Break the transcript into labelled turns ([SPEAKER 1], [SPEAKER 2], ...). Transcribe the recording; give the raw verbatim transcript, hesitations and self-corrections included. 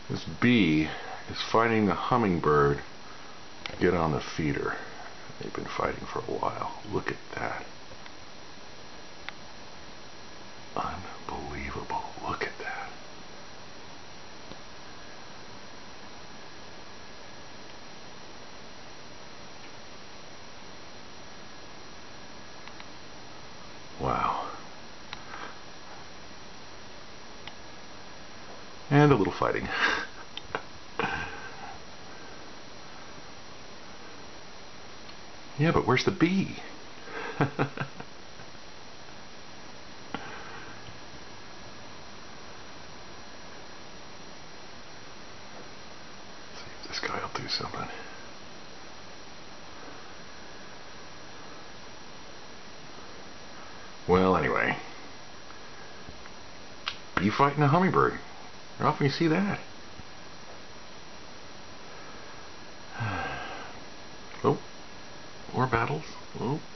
[SPEAKER 1] This bee is fighting the hummingbird to get on the feeder. They've been fighting for a while. Look at that. Unbelievable. Look at that. Wow. And a little fighting. Yeah, but where's the bee? See if this guy will do something. Well, anyway. Bee fighting a hummingbird. How often you see that? Oh, more battles. Oh.